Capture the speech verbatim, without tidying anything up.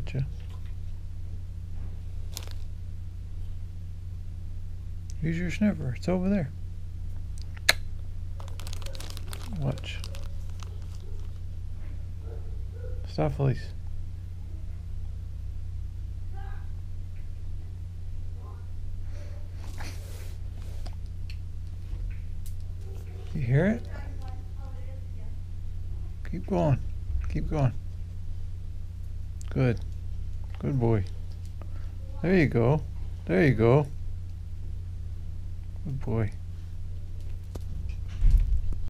Gotcha. Use your sniffer. It's over there. Watch. Mistoffelees. You hear it? Keep going. Keep going. Good. Good boy. There you go. There you go. Good boy.